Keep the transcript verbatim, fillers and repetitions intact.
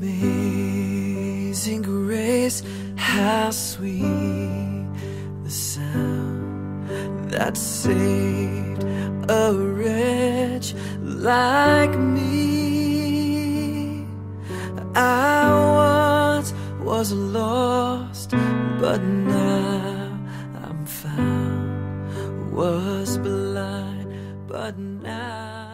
Amazing grace, how sweet the sound that saved a wretch like me. I once was lost, but now I'm found. Was blind, but now